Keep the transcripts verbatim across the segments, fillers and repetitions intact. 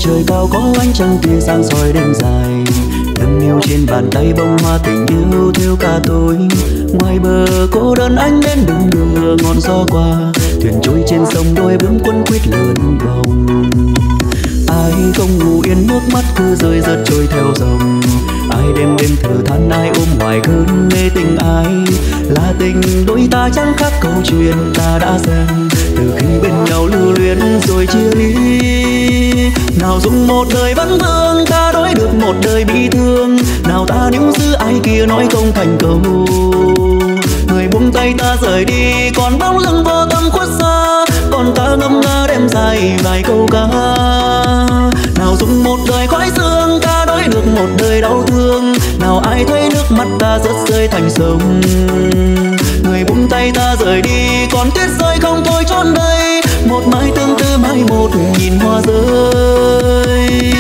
trời cao có ánh trăng tia sáng soi đêm dài. Nâng niu trên bàn tay bông hoa tình yêu theo cả tôi. Ngoài bờ cô đơn anh đến đừng đưa ngọn gió qua. Thuyền trôi trên sông đôi bướm quấn quýt lượn vòng. Ai không ngủ yên nước mắt cứ rơi rớt trôi theo dòng. Ai đêm đêm thở than ai ôm hoài cơn mê tình ai. Là tình đôi ta chẳng khác câu chuyện ta đã xem. Từ khi bên nhau lưu luyến rồi chia ly. Nào dùng một đời vẫn vương ta đổi được một đời bị thương. Nào ta níu giữ ai kia nói không thành câu. Người buông tay ta rời đi còn bóng lưng vô tâm khuất xa. Còn ta ngâm nga đêm dài vài câu ca. Nào dùng một đời khói sương ta đổi được một đời đau thương. Nào ai thấy nước mắt ta rớt rơi thành sông. Người buông tay ta rời đi còn tuyết rơi không thôi trốn đây. Một mai tương tư mai một nhìn hoa rơi.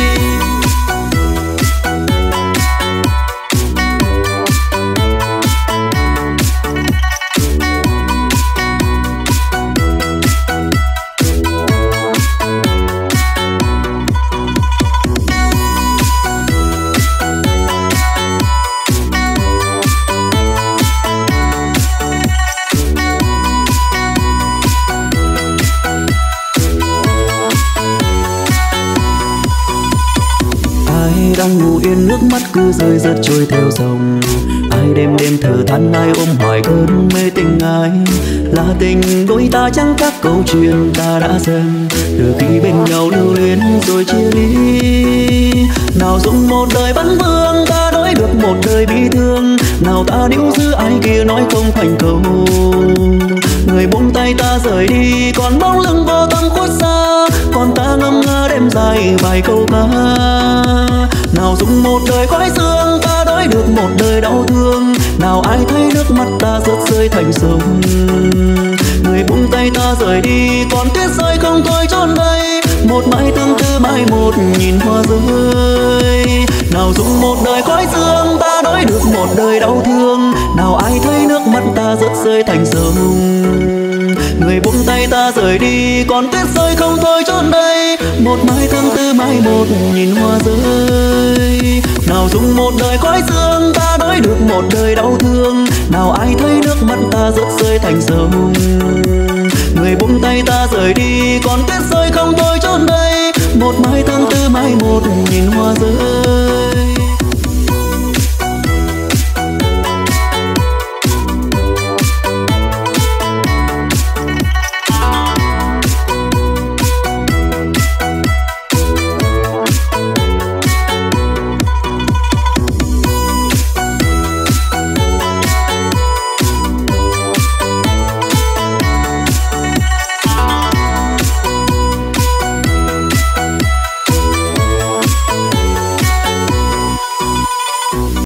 Đang ngủ yên nước mắt cứ rơi rớt trôi theo dòng. Ai đêm đêm thở than ai ôm hoài cơn mê tình ai. Là tình đôi ta chẳng khác câu chuyện ta đã xem. Từ khi bên nhau lưu luyến rồi chia ly. Nào dùng một đời vẫn vương ta đổi được một đời bị thương. Nào ta níu giữ ai kia nói không thành câu. Người buông tay ta rời đi còn bóng lưng vô tâm khuất xa. Còn ta ngâm nga đêm dài vài câu ca. Nào dùng một đời khói sương ta đổi được một đời đau thương. Nào ai thấy nước mắt ta rớt rơi thành sông. Người buông tay ta rời đi còn tuyết rơi không thôi trốn đây. Một mai tương tư mai một nhìn hoa rơi. Nào dùng một đời khói sương ta đổi được một đời đau thương. Nào ai thấy nước mắt ta rớt rơi thành sông. Người buông tay ta rời đi còn tuyết rơi không thôi trốn đây. Một mai tương tư mai một nhìn hoa rơi. Nào dùng một đời khói sương ta đổi được một đời đau thương. Nào ai thấy nước mắt ta rớt rơi thành sông. Người buông tay ta rời đi còn tuyết rơi không thôi trốn đây. Một mai tương tư mai một nhìn hoa rơi.